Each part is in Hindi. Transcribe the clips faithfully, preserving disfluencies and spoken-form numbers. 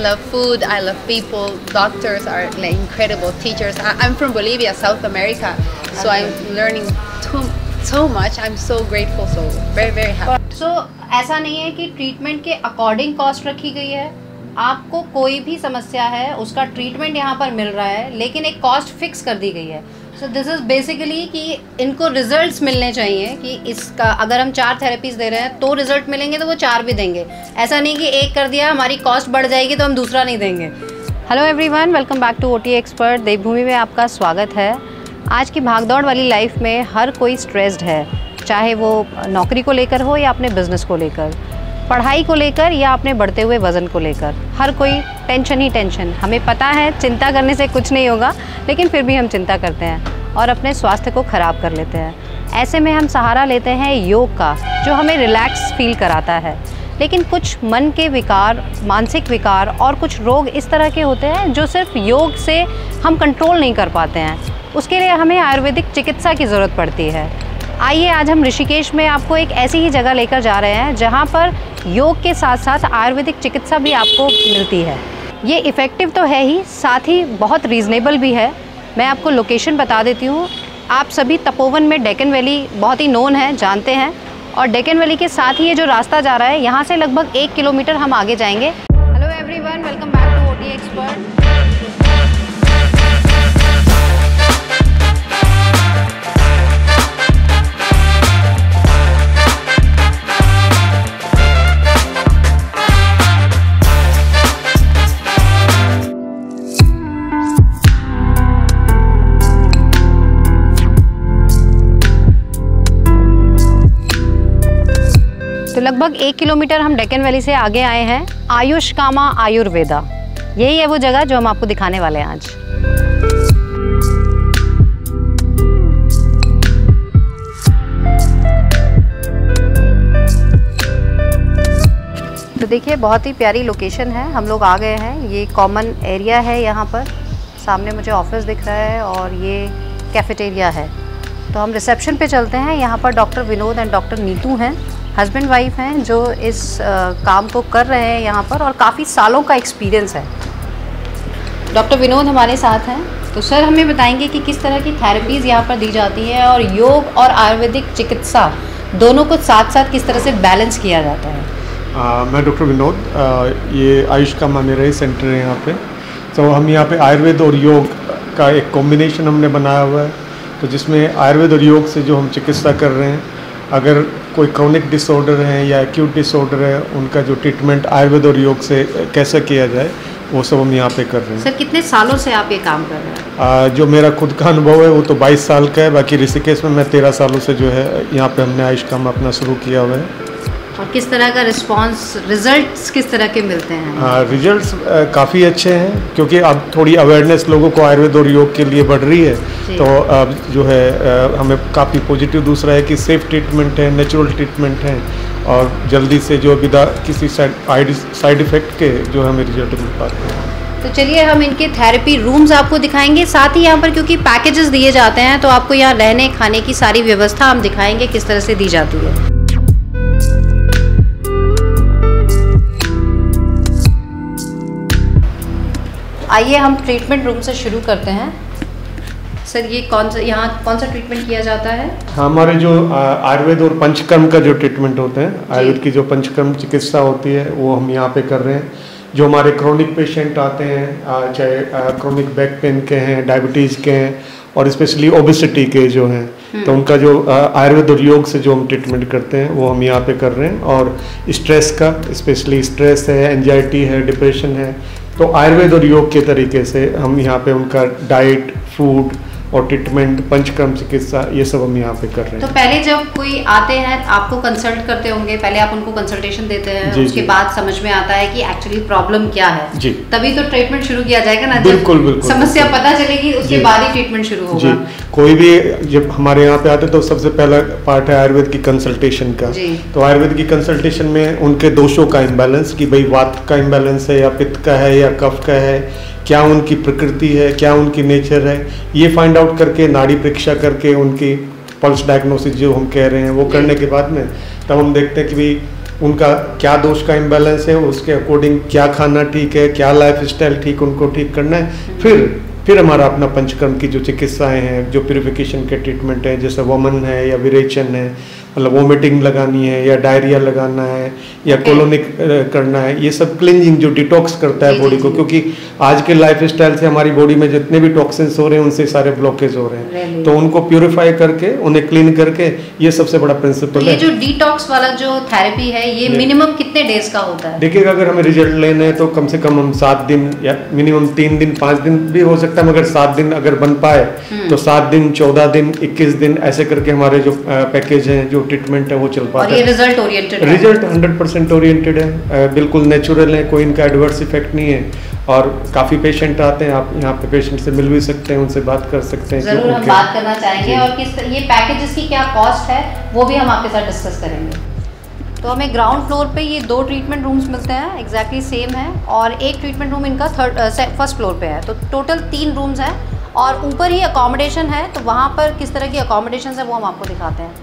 love food, I love people, doctors are like incredible, teachers. I, I'm from Bolivia, South America, so I'm learning too, so much. I'm so grateful, so very very happy. So ऐसा नहीं है कि ट्रीटमेंट के अकॉर्डिंग कॉस्ट रखी गई है, आपको कोई भी समस्या है उसका ट्रीटमेंट यहाँ पर मिल रहा है, लेकिन एक कॉस्ट फिक्स कर दी गई है। सो दिस इज़ बेसिकली कि इनको रिजल्ट्स मिलने चाहिए कि इसका अगर हम चार थेरेपीज़ दे रहे हैं तो रिजल्ट मिलेंगे तो वो चार भी देंगे। ऐसा नहीं कि एक कर दिया हमारी कॉस्ट बढ़ जाएगी तो हम दूसरा नहीं देंगे। Hello everyone, welcome back to OT expert. Devbhoomi में आपका स्वागत है। आज की भागदौड़ वाली लाइफ में हर कोई स्ट्रेस्ड है, चाहे वो नौकरी को लेकर हो या अपने बिजनेस को लेकर, पढ़ाई को लेकर या अपने बढ़ते हुए वज़न को लेकर। हर कोई टेंशन ही टेंशन। हमें पता है चिंता करने से कुछ नहीं होगा, लेकिन फिर भी हम चिंता करते हैं और अपने स्वास्थ्य को ख़राब कर लेते हैं। ऐसे में हम सहारा लेते हैं योग का, जो हमें रिलैक्स फील कराता है। लेकिन कुछ मन के विकार, मानसिक विकार और कुछ रोग इस तरह के होते हैं जो सिर्फ योग से हम कंट्रोल नहीं कर पाते हैं। उसके लिए हमें आयुर्वेदिक चिकित्सा की ज़रूरत पड़ती है। आइए आज हम ऋषिकेश में आपको एक ऐसी ही जगह लेकर जा रहे हैं जहां पर योग के साथ साथ आयुर्वेदिक चिकित्सा भी आपको मिलती है। ये इफ़ेक्टिव तो है ही, साथ ही बहुत रीज़नेबल भी है। मैं आपको लोकेशन बता देती हूँ। आप सभी तपोवन में डेक्कन वैली बहुत ही नोन है, जानते हैं, और डेक्कन वैली के साथ ही ये जो रास्ता जा रहा है यहाँ से लगभग एक किलोमीटर हम आगे जाएंगे। Hello everyone, welcome back to OT expert. तो लगभग एक किलोमीटर हम डेक्कन वैली से आगे आए हैं। आयुष कामा आयुर्वेदा, यही है वो जगह जो हम आपको दिखाने वाले हैं आज। तो देखिए बहुत ही प्यारी लोकेशन है। हम लोग आ गए हैं, ये कॉमन एरिया है यहाँ पर। सामने मुझे ऑफिस दिख रहा है और ये कैफेटेरिया है। तो हम रिसेप्शन पे चलते हैं। यहाँ पर doctor Vinod and doctor Neetu हैं, हस्बैंड वाइफ हैं, जो इस आ, काम को कर रहे हैं यहाँ पर और काफ़ी सालों का एक्सपीरियंस है। डॉक्टर विनोद हमारे साथ हैं। तो सर हमें बताएंगे कि किस तरह की थेरेपीज़ यहाँ पर दी जाती है और योग और आयुर्वेदिक चिकित्सा दोनों को साथ साथ किस तरह से बैलेंस किया जाता है। आ, मैं डॉक्टर विनोद, आ, ये आयुष का मेरा ही सेंटर है यहाँ पे। तो हम यहाँ पे आयुर्वेद और योग का एक कॉम्बिनेशन हमने बनाया हुआ है, तो जिसमें आयुर्वेद और योग से जो हम चिकित्सा कर रहे हैं, अगर कोई क्रोनिक डिसऑर्डर है या एक्यूट डिसऑर्डर है, उनका जो ट्रीटमेंट आयुर्वेद और योग से कैसे किया जाए वो सब हम यहाँ पे कर रहे हैं। सर कितने सालों से आप ये काम कर रहे हैं? आ, जो मेरा खुद का अनुभव है वो तो बाईस साल का है। बाकी ऋषिकेश में मैं तेरह सालों से जो है यहाँ पे हमने आयुष काम अपना शुरू किया हुआ है। और किस तरह का रिस्पांस, रिजल्ट्स किस तरह के मिलते हैं? रिजल्ट्स काफ़ी अच्छे हैं, क्योंकि अब थोड़ी अवेयरनेस लोगों को आयुर्वेद और योग के लिए बढ़ रही है। तो अब जो है आ, हमें काफ़ी पॉजिटिव दूसरा है कि सेफ ट्रीटमेंट है, नेचुरल ट्रीटमेंट है और जल्दी से जो बिना किसी साइड साइड इफ़ेक्ट के जो हमें रिजल्ट मिल पाते हैं। तो चलिए हम इनके थेरेपी रूम्स आपको दिखाएंगे। साथ ही यहाँ पर क्योंकि पैकेजेस दिए जाते हैं तो आपको यहाँ रहने खाने की सारी व्यवस्था हम दिखाएंगे किस तरह से दी जाती है। आइए हम ट्रीटमेंट रूम से शुरू करते हैं। सर ये कौन सा, यहाँ कौन सा ट्रीटमेंट किया जाता है? हमारे जो आयुर्वेद और पंचकर्म का जो ट्रीटमेंट होते हैं, आयुर्वेद की जो पंचकर्म चिकित्सा होती है वो हम यहाँ पे कर रहे हैं। जो हमारे क्रोनिक पेशेंट आते हैं, चाहे क्रोनिक बैक पेन के हैं, डायबिटीज़ के हैं और स्पेशली ओबेसिटी के जो हैं, तो उनका जो आयुर्वेद और योग से जो हम ट्रीटमेंट करते हैं वो हम यहाँ पे कर रहे हैं। और स्ट्रेस का, स्पेशली स्ट्रेस है, एंजाइटी है, डिप्रेशन है, तो आयुर्वेद और योग के तरीके से हम यहाँ पे उनका डाइट, फूड और ट्रीटमेंट, पंचकर्म चिकित्सा, ये सब हम यहाँ पे कर रहे हैं। तो पहले जब कोई आते हैं आपको कंसल्ट करते होंगे, पहले आप उनको कंसल्टेशन देते हैं, जी, उसके जी। बाद समझ में आता है कि एक्चुअली प्रॉब्लम क्या है, जी। तभी तो ट्रीटमेंट शुरू किया जाएगा ना। बिल्कुल बिल्कुल। समस्या पता चलेगी उसके बाद ही ट्रीटमेंट शुरू होगा। जी, कोई भी जब हमारे यहाँ पे आते तो सबसे पहला पार्ट है आयुर्वेद की कंसल्टेशन का। तो आयुर्वेद की कंसल्टेशन में उनके दोषों का इम्बैलेंस, कि भाई वात का इम्बैलेंस है या पित्त का है या कफ का है, क्या उनकी प्रकृति है, क्या उनकी नेचर है, ये फाइंड आउट करके, नाड़ी परीक्षा करके, उनकी पल्स डायग्नोसिस जो हम कह रहे हैं वो करने के बाद में तब हम देखते हैं कि भाई उनका क्या दोष का इम्बैलेंस है, उसके अकॉर्डिंग क्या खाना ठीक है, क्या लाइफ स्टाइल ठीक उनको ठीक करना है। फिर फिर हमारा अपना पंचकर्म की जो चिकित्साएं हैं, जो प्यूरिफिकेशन के ट्रीटमेंट है, जैसे वमन है या विरेचन है, मतलब वोमिटिंग लगानी है या डायरिया लगाना है या कोलोनिक करना है, ये सब क्लिनजिंग जो डिटॉक्स करता है बॉडी को, क्योंकि आज के लाइफ स्टाइल से हमारी बॉडी में जितने भी टॉक्सिन्स हो रहे हैं उनसे सारे ब्लॉकेज हो रहे हैं, तो उनको प्यूरिफाई करके उन्हें क्लीन करके, ये सबसे बड़ा प्रिंसिपल है। ये जो डिटॉक्स वाला जो थेरेपी है ये मिनिमम कितने डेज का होता है? देखिएगा, अगर हमें रिजल्ट लेने हैं तो कम से कम हम सात दिन या मिनिमम तीन दिन पाँच दिन भी हो सकता है, मगर सात दिन अगर बन पाए तो सात दिन, चौदह दिन, इक्कीस दिन ऐसे करके हमारे जो पैकेज है, जो ट्रीटमेंट है वो चल पाता है। और ये रिजल्ट ओरिएंटेड है? रिजल्ट हंड्रेड परसेंट ओरिएंटेड है, बिल्कुल नेचुरल है, कोई इनका एडवर्स इफेक्ट नहीं है। और काफ़ी पेशेंट आते हैं, आप यहाँ पे पेशेंट से मिल भी सकते हैं, उनसे बात कर सकते हैं। जरूर हम बात करना चाहेंगे, और किस ये पैकेजेस की क्या कॉस्ट है वो भी हम आपके साथ डिस्कस करेंगे। तो हमें ग्राउंड फ्लोर पे ये दो ट्रीटमेंट रूम्स मिलते हैं, एग्जैक्टली सेम है, और एक ट्रीटमेंट रूम इनका थर्ड फर्स्ट फ्लोर पे है, तो टोटल तीन रूम्स हैं, और ऊपर ही अकोमोडेशन है। तो वहाँ पर किस तरह की अकोमोडेशन है वो हम आपको दिखाते हैं।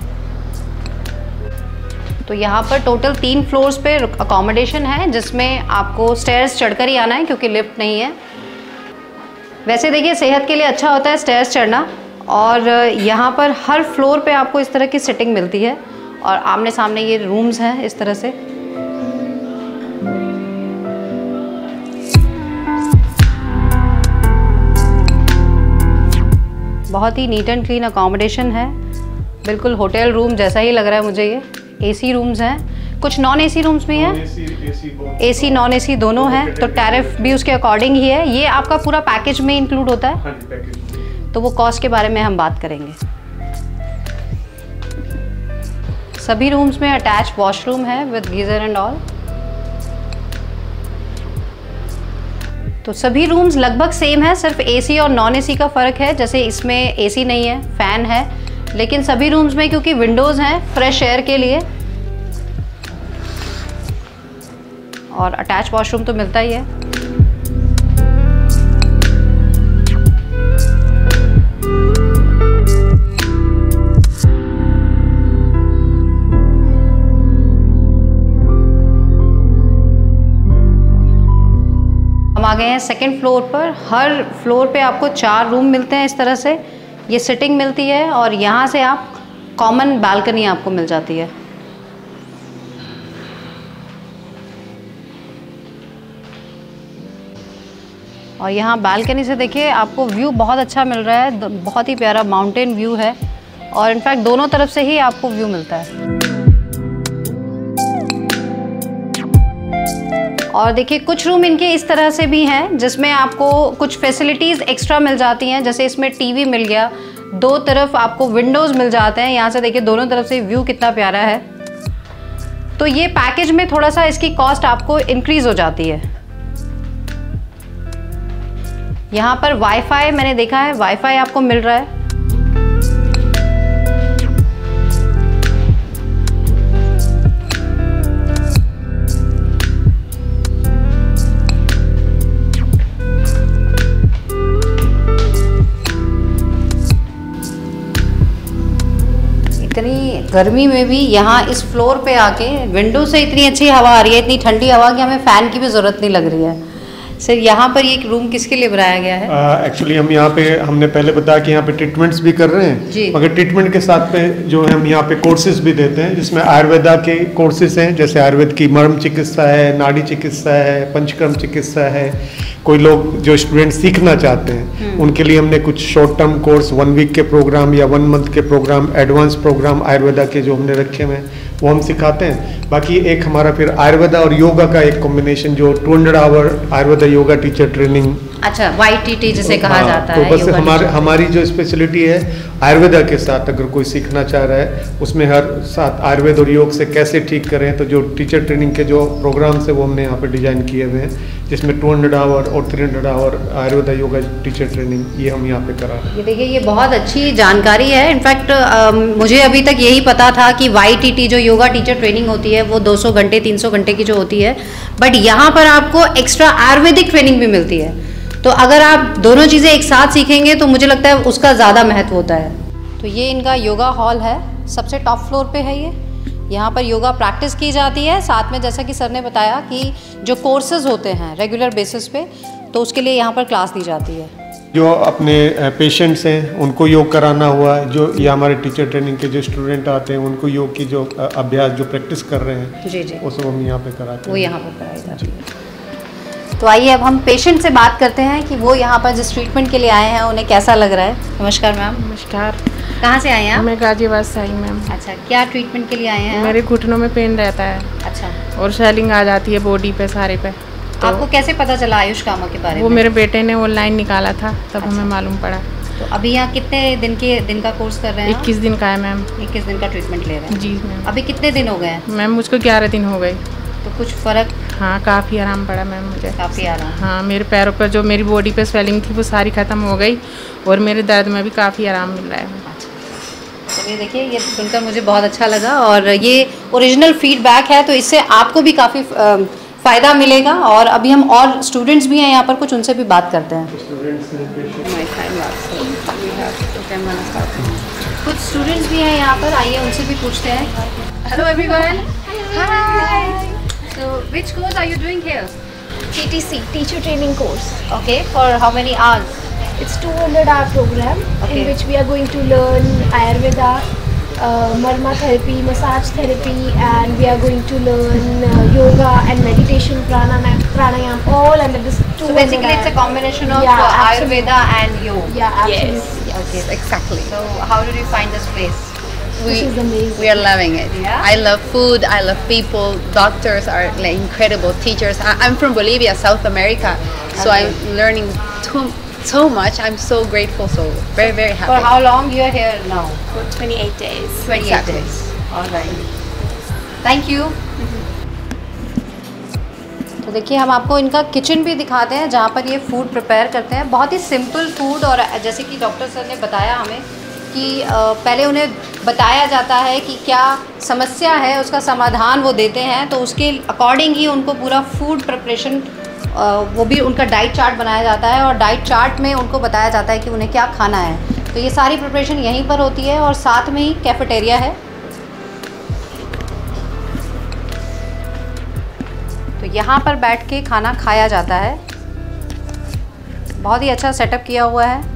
तो यहाँ पर टोटल तीन फ्लोर्स पे अकोमोडेशन है, जिसमें आपको स्टेयर्स चढ़कर ही आना है क्योंकि लिफ्ट नहीं है। वैसे देखिए, सेहत के लिए अच्छा होता है स्टेयर्स चढ़ना, और यहाँ पर हर फ्लोर पे आपको इस तरह की सिटिंग मिलती है, और आमने सामने ये रूम्स हैं इस तरह से। बहुत ही नीट एंड क्लीन अकोमोडेशन है, बिल्कुल होटल रूम जैसा ही लग रहा है मुझे। ये एसी रूम्स हैं, कुछ नॉन एसी रूम्स भी हैं, एसी नॉन एसी दोनों हैं, तो टैरिफ भी उसके अकॉर्डिंग ही है। ये आपका पूरा पैकेज में इंक्लूड होता है, तो वो कॉस्ट के बारे में हम बात करेंगे। सभी रूम्स में अटैच वॉशरूम है विद गीजर एंड ऑल। तो सभी रूम्स लगभग सेम है, सिर्फ एसी और नॉन एसी का फ़र्क है। जैसे इसमें एसी नहीं है, फ़ैन है, लेकिन सभी रूम्स में क्योंकि विंडोज़ हैं फ्रेश एयर के लिए, और अटैच वॉशरूम तो मिलता ही है। हम आ गए हैं सेकंड फ्लोर पर। हर फ्लोर पे आपको चार रूम मिलते हैं इस तरह से, ये सिटिंग मिलती है, और यहाँ से आप कॉमन बालकनी आपको मिल जाती है। और यहाँ बालकनी से देखिए आपको व्यू बहुत अच्छा मिल रहा है, बहुत ही प्यारा माउंटेन व्यू है, और इनफैक्ट दोनों तरफ से ही आपको व्यू मिलता है। और देखिए कुछ रूम इनके इस तरह से भी हैं जिसमें आपको कुछ फैसिलिटीज़ एक्स्ट्रा मिल जाती हैं, जैसे इसमें टीवी मिल गया, दो तरफ आपको विंडोज़ मिल जाते हैं। यहाँ से देखिए दोनों तरफ से व्यू कितना प्यारा है। तो ये पैकेज में थोड़ा सा इसकी कॉस्ट आपको इंक्रीज़ हो जाती है। यहाँ पर वाईफाई मैंने देखा है, वाईफाई आपको मिल रहा है। इतनी गर्मी में भी यहाँ इस फ्लोर पे आके विंडो से इतनी अच्छी हवा आ रही है, इतनी ठंडी हवा कि हमें फ़ैन की भी ज़रूरत नहीं लग रही है। सर यहाँ पर ये रूम किसके लिए बनाया गया है? एक्चुअली uh, हम यहाँ पे हमने पहले बताया कि यहाँ पे ट्रीटमेंट्स भी कर रहे हैं, मगर ट्रीटमेंट के साथ पे जो है हम यहाँ पे कोर्सेज भी देते हैं, जिसमें आयुर्वेदा के कोर्सेज हैं, जैसे आयुर्वेद की मर्म चिकित्सा है, नाड़ी चिकित्सा है, पंचकर्म चिकित्सा है। कोई लोग जो स्टूडेंट सीखना चाहते हैं उनके लिए हमने कुछ short term course, one week के प्रोग्राम या वन मंथ के प्रोग्राम, एडवांस प्रोग्राम आयुर्वेदा के जो हमने रखे हुए हैं वो हम सिखाते हैं। बाकी एक हमारा फिर आयुर्वेदा और योगा का एक कॉम्बिनेशन, जो two hundred hour Ayurveda yoga teacher training, अच्छा वाई टी टी जिसे तो, कहा जाता तो है। बस हमारे हमारी जो स्पेशलिटी है आयुर्वेदा के साथ, अगर कोई सीखना चाह रहा है उसमें हर साथ आयुर्वेद और योग से कैसे ठीक करें, तो जो टीचर ट्रेनिंग के जो प्रोग्राम्स है वो हमने यहाँ पे डिजाइन किए हुए हैं, जिसमें टू हंड्रेड आवर और three hundred hour Ayurveda yoga teacher training ये हम यहाँ पे करा रहे हैं। ये देखिए ये बहुत अच्छी जानकारी है। इनफैक्ट मुझे अभी तक यही पता था कि वाई टी टी जो योगा टीचर ट्रेनिंग होती है वो दो सौ घंटे तीन सौ घंटे की जो होती है, बट यहाँ पर आपको एक्स्ट्रा आयुर्वेदिक ट्रेनिंग भी मिलती है। तो अगर आप दोनों चीज़ें एक साथ सीखेंगे तो मुझे लगता है उसका ज़्यादा महत्व होता है। तो ये इनका योगा हॉल है, सबसे टॉप फ्लोर पे है ये। यहाँ पर योगा प्रैक्टिस की जाती है, साथ में जैसा कि सर ने बताया कि जो कोर्सेज होते हैं रेगुलर बेसिस पे, तो उसके लिए यहाँ पर क्लास दी जाती है। जो अपने पेशेंट्स हैं उनको योग कराना हुआ, जो या हमारे टीचर ट्रेनिंग के जो स्टूडेंट आते हैं उनको योग की जो अभ्यास जो प्रैक्टिस कर रहे हैं, जी जी, वो सब हम यहाँ पे कराते हैं, वो यहाँ पर कराई जाती है। तो आइए अब हम पेशेंट से बात करते हैं कि वो यहाँ पर जिस ट्रीटमेंट के लिए आए हैं उन्हें कैसा लग रहा है। नमस्कार मैम। नमस्कार। कहाँ से आए हैं आप? मैं गाजियाबाद से आई मैम। अच्छा, क्या ट्रीटमेंट के लिए आए हैं? मेरे घुटनों में पेन रहता है। अच्छा। और स्वेलिंग आ जाती है बॉडी पे, सारे पे। तो आपको कैसे पता चला आयुष कामा के बारे में? वो मेरे बेटे ने ऑनलाइन निकाला था, तब अच्छा। हमें मालूम पड़ा। तो अभी यहाँ कितने दिन के दिन का कोर्स कर रहे हैं? इक्कीस दिन का है मैम। इक्कीस दिन का ट्रीटमेंट ले रहे हैं जी मैम। अभी कितने दिन हो गए हैं? मैम मुझको ग्यारह दिन हो गए। तो कुछ फ़र्क? हाँ, काफ़ी आराम पड़ा मैम मुझे। काफ़ी आराम। हाँ, मेरे पैरों पर जो मेरी बॉडी पे स्वेलिंग थी वो सारी ख़त्म हो गई और मेरे दर्द में भी काफ़ी आराम मिल रहा है। चलिए देखिए, ये सुनकर मुझे बहुत अच्छा लगा और ये ओरिजिनल फीडबैक है, तो इससे आपको भी काफ़ी फ़ायदा मिलेगा। और अभी हम और स्टूडेंट्स भी हैं यहाँ पर, कुछ उनसे भी बात करते हैं। कुछ स्टूडेंट्स भी हैं यहाँ पर, आइए उनसे भी पूछते हैं। Hello everyone. Hi. So which course are you doing here? T T C, teacher training course. Okay, for how many hours? It's two hundred hour program Okay. in which we are going to learn Ayurveda, uh, Marma therapy, massage therapy, and we are going to learn uh, yoga and meditation, pranayam, pranayam, all under this two So hundred basically it's a hour. combination of Yeah, uh, absolutely. Ayurveda and yoga. Yeah, absolutely. Yes, Okay. exactly. So how did you find this place? We, This is amazing. we are loving it. Yeah? I love food. I love people. Doctors are like incredible. Teachers. I, I'm from Bolivia, South America, so Okay. I'm learning too, so much. I'm so grateful. So very very happy. For how long you are here now? For twenty-eight days. twenty-eight Exactly. days. All right. Thank you. तो देखिए, हम आपको इनका किचन भी दिखाते हैं जहाँ पर ये फूड प्रिपेयर करते हैं। बहुत ही सिंपल फूड, और जैसे कि डॉक्टर सर ने बताया हमें कि अ, पहले उन्हें बताया जाता है कि क्या समस्या है, उसका समाधान वो देते हैं, तो उसके अकॉर्डिंग ही उनको पूरा फूड प्रिपरेशन, वो भी उनका डाइट चार्ट बनाया जाता है, और डाइट चार्ट में उनको बताया जाता है कि उन्हें क्या खाना है। तो ये सारी प्रिपरेशन यहीं पर होती है, और साथ में ही कैफेटेरिया है। तो यहाँ पर बैठ के खाना खाया जाता है। बहुत ही अच्छा सेटअप किया हुआ है।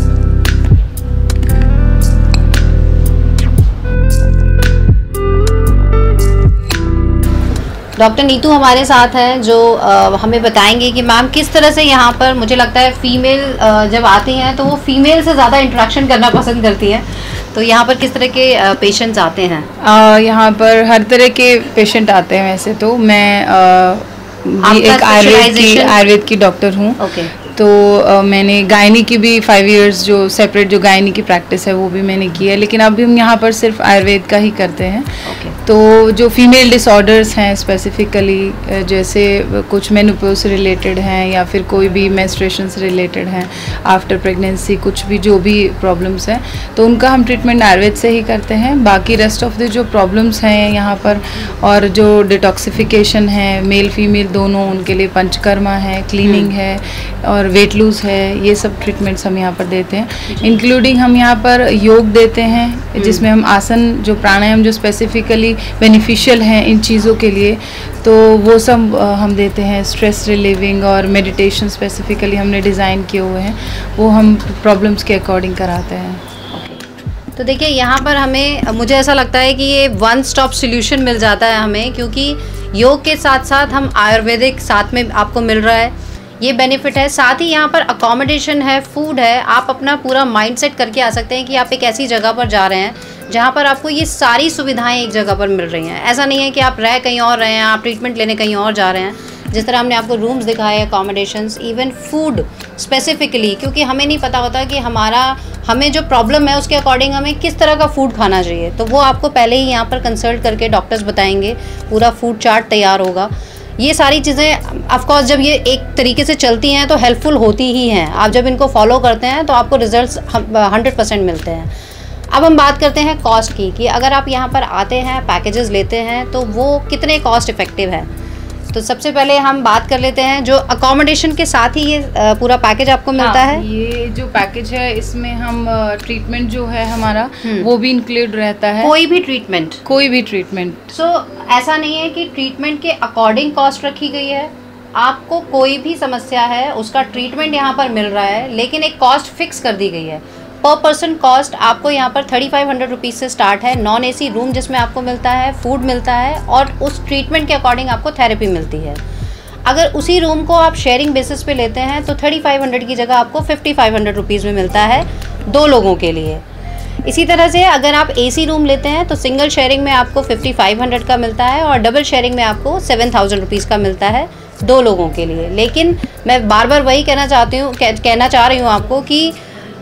डॉक्टर नीतू हमारे साथ हैं, जो आ, हमें बताएंगे कि मैम किस तरह से यहाँ पर, मुझे लगता है फीमेल आ, जब आती हैं तो वो फीमेल से ज़्यादा इंटरेक्शन करना पसंद करती हैं, तो यहाँ पर किस तरह के पेशेंट्स आते हैं? आ, यहाँ पर हर तरह के पेशेंट आते हैं। वैसे तो मैं आ, भी एक आयुर्वेद की आयुर्वेद की डॉक्टर हूँ। ओके। तो आ, मैंने गायनी की भी फाइव इयर्स जो सेपरेट जो गायनी की प्रैक्टिस है वो भी मैंने की है, लेकिन अभी हम यहाँ पर सिर्फ आयुर्वेद का ही करते हैं। ओके। तो जो फीमेल डिसऑर्डर्स हैं स्पेसिफिकली, जैसे कुछ मेनोपॉज से रिलेटेड हैं या फिर कोई भी मेंस्ट्रुएशन से रिलेटेड हैं, आफ्टर प्रेगनेंसी कुछ भी जो भी प्रॉब्लम्स हैं, तो उनका हम ट्रीटमेंट आयुर्वेद से ही करते हैं। बाकी रेस्ट ऑफ द जो प्रॉब्लम्स हैं यहाँ पर, और जो डिटॉक्सिफिकेशन है मेल फीमेल दोनों, उनके लिए पंचकर्मा है, क्लीनिंग है और वेट लूज है, ये सब ट्रीटमेंट्स हम यहाँ पर देते हैं। इंक्लूडिंग हम यहाँ पर योग देते हैं, जिसमें हम आसन जो प्राणायाम जो स्पेसिफिकली बेनिफिशियल हैं इन चीज़ों के लिए, तो वो सब अ, हम देते हैं। स्ट्रेस रिलीविंग और मेडिटेशन स्पेसिफिकली हमने डिज़ाइन किए हुए हैं, वो हम प्रॉब्लम्स के अकॉर्डिंग कराते हैं। तो देखिए, यहाँ पर हमें, मुझे ऐसा लगता है कि ये वन स्टॉप सॉल्यूशन मिल जाता है हमें, क्योंकि योग के साथ साथ हम आयुर्वेदिक साथ में आपको मिल रहा है, ये बेनिफिट है। साथ ही यहाँ पर अकोमोडेशन है, फूड है, आप अपना पूरा माइंडसेट करके आ सकते हैं कि आप एक ऐसी जगह पर जा रहे हैं जहाँ पर आपको ये सारी सुविधाएं एक जगह पर मिल रही हैं। ऐसा नहीं है कि आप रह कहीं और रहे हैं, आप ट्रीटमेंट लेने कहीं और जा रहे हैं। जिस तरह हमने आपको रूम्स दिखाए, अकोमोडेशंस, इवन फूड स्पेसिफिकली, क्योंकि हमें नहीं पता होता कि हमारा हमें जो प्रॉब्लम है उसके अकॉर्डिंग हमें किस तरह का फूड खाना चाहिए, तो वो आपको पहले ही यहाँ पर कंसल्ट करके डॉक्टर्स बताएंगे, पूरा फूड चार्ट तैयार होगा। ये सारी चीज़ें ऑफकोर्स जब ये एक तरीके से चलती हैं तो हेल्पफुल होती ही हैं। आप जब इनको फॉलो करते हैं तो आपको रिजल्ट्स हंड्रेड परसेंट मिलते हैं। अब हम बात करते हैं कॉस्ट की, कि अगर आप यहाँ पर आते हैं, पैकेजेस लेते हैं, तो वो कितने कॉस्ट इफ़ेक्टिव है। तो सबसे पहले हम बात कर लेते हैं जो अकोमोडेशन के साथ ही ये पूरा पैकेज आपको मिलता हाँ, है। ये जो पैकेज है इसमें हम ट्रीटमेंट जो है हमारा वो भी इंक्लूड रहता है। कोई भी ट्रीटमेंट कोई भी ट्रीटमेंट सो so, ऐसा नहीं है कि ट्रीटमेंट के अकॉर्डिंग कॉस्ट रखी गई है। आपको कोई भी समस्या है उसका ट्रीटमेंट यहाँ पर मिल रहा है, लेकिन एक कॉस्ट फिक्स कर दी गई है। पर पर्सन कॉस्ट आपको यहाँ पर थर्टी फाइव हंड्रेड रुपीज़ से स्टार्ट है। नॉन एसी रूम जिसमें आपको मिलता है, फूड मिलता है और उस ट्रीटमेंट के अकॉर्डिंग आपको थेरेपी मिलती है। अगर उसी रूम को आप शेयरिंग बेसिस पे लेते हैं तो थर्टी फाइव हंड्रेड की जगह आपको फिफ्टी फाइव हंड्रेड रुपीज़ में मिलता है दो लोगों के लिए। इसी तरह से अगर आप एसी रूम लेते हैं तो सिंगल शेयरिंग में आपको फिफ्टी फाइव हंड्रेड का मिलता है और डबल शेयरिंग में आपको सेवन थाउजेंड रुपीज़ का मिलता है दो लोगों के लिए। लेकिन मैं बार बार वही कहना चाहती हूँ कह, कहना चाह रही हूँ आपको कि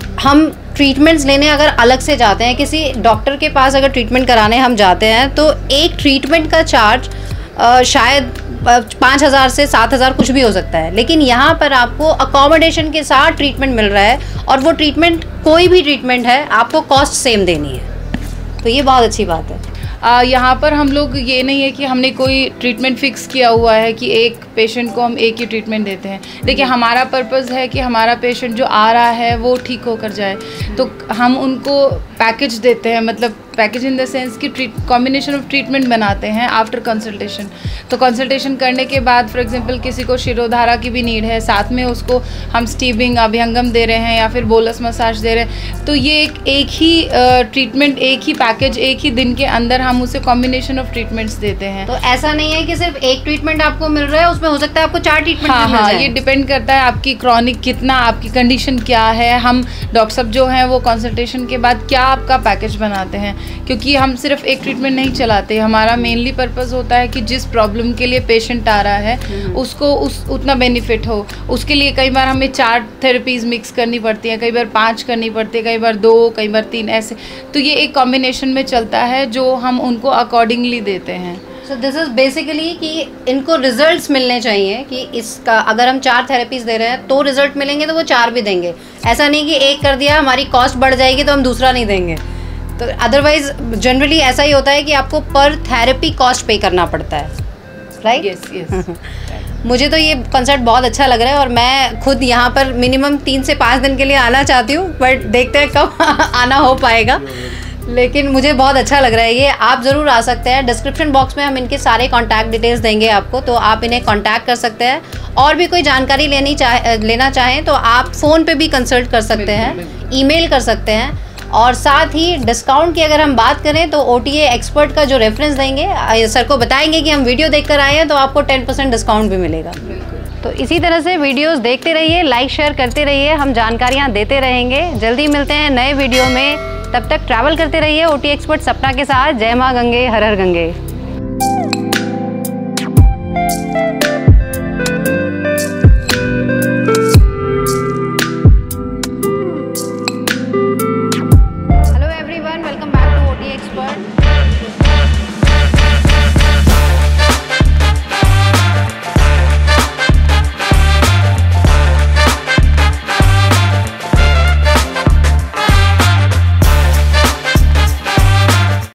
हम ट्रीटमेंट्स लेने अगर अलग से जाते हैं, किसी डॉक्टर के पास अगर ट्रीटमेंट कराने हम जाते हैं तो एक ट्रीटमेंट का चार्ज आ, शायद पाँच हज़ार से सात हज़ार कुछ भी हो सकता है, लेकिन यहाँ पर आपको अकोमोडेशन के साथ ट्रीटमेंट मिल रहा है और वो ट्रीटमेंट कोई भी ट्रीटमेंट है आपको कॉस्ट सेम देनी है। तो ये बहुत अच्छी बात है। आ, यहाँ पर हम लोग ये नहीं है कि हमने कोई ट्रीटमेंट फिक्स किया हुआ है कि एक पेशेंट को हम एक ही ट्रीटमेंट देते हैं। देखिए हमारा पर्पस है कि हमारा पेशेंट जो आ रहा है वो ठीक होकर जाए, तो हम उनको पैकेज देते हैं, मतलब पैकेज इन द सेंस कि ट्रीट कॉम्बिनेशन ऑफ ट्रीटमेंट बनाते हैं आफ्टर कंसल्टेशन। तो कंसल्टेशन करने के बाद फॉर एग्जांपल किसी को शिरोधारा की भी नीड है, साथ में उसको हम स्टीबिंग अभ्यंगम दे रहे हैं या फिर बोलस मसाज दे रहे हैं, तो ये एक एक ही ट्रीटमेंट, एक ही पैकेज, एक ही दिन के अंदर हम उसे कॉम्बिनेशन ऑफ ट्रीटमेंट्स देते हैं। तो ऐसा नहीं है कि सिर्फ एक ट्रीटमेंट आपको मिल रहा है, उसमें हो सकता है आपको चार ट्रीटमेंट हाँ मिल हाँ जाए। ये डिपेंड करता है आपकी क्रॉनिक कितना, आपकी कंडीशन क्या है। हम डॉक्टर साहब जो हैं वो कंसल्टेशन के बाद क्या आपका पैकेज बनाते हैं, क्योंकि हम सिर्फ एक ट्रीटमेंट नहीं चलाते। हमारा मेनली पर्पस होता है कि जिस प्रॉब्लम के लिए पेशेंट आ रहा है उसको उस उतना बेनिफिट हो। उसके लिए कई बार हमें चार थेरेपीज़ मिक्स करनी पड़ती हैं, कई बार पाँच करनी पड़ती है, कई बार दो, कई बार तीन, ऐसे। तो ये एक कॉम्बिनेशन में चलता है जो हम उनको अकॉर्डिंगली देते हैं। सो दिस इज़ बेसिकली कि इनको रिजल्ट्स मिलने चाहिए कि इसका अगर हम चार थेरेपीज़ दे रहे हैं तो रिजल्ट मिलेंगे तो वो चार भी देंगे। ऐसा नहीं कि एक कर दिया हमारी कॉस्ट बढ़ जाएगी तो हम दूसरा नहीं देंगे। तो अदरवाइज जनरली ऐसा ही होता है कि आपको पर थेरेपी कॉस्ट पे करना पड़ता है, राइट? Yes yes. मुझे तो ये कॉन्सेप्ट बहुत अच्छा लग रहा है और मैं खुद यहाँ पर मिनिमम तीन से पाँच दिन के लिए आना चाहती हूँ, बट देखते हैं कब आना हो पाएगा। लेकिन मुझे बहुत अच्छा लग रहा है ये। आप ज़रूर आ सकते हैं। डिस्क्रिप्शन बॉक्स में हम इनके सारे कॉन्टैक्ट डिटेल्स देंगे आपको, तो आप इन्हें कॉन्टैक्ट कर सकते हैं। और भी कोई जानकारी लेनी चाहे लेना चाहें तो आप फ़ोन पे भी कंसल्ट कर सकते हैं, ईमेल कर सकते हैं। और साथ ही डिस्काउंट की अगर हम बात करें तो ओ टी ए एक्सपर्ट का जो रेफरेंस देंगे, सर को बताएंगे कि हम वीडियो देखकर आए हैं तो आपको टेन परसेंट डिस्काउंट भी मिलेगा। तो इसी तरह से वीडियोस देखते रहिए, लाइक शेयर करते रहिए, हम जानकारियाँ देते रहेंगे। जल्दी मिलते हैं नए वीडियो में, तब तक ट्रैवल करते रहिए ओ टी एक्सपर्ट सपना के साथ। जय माँ गंगे, हर हर गंगे।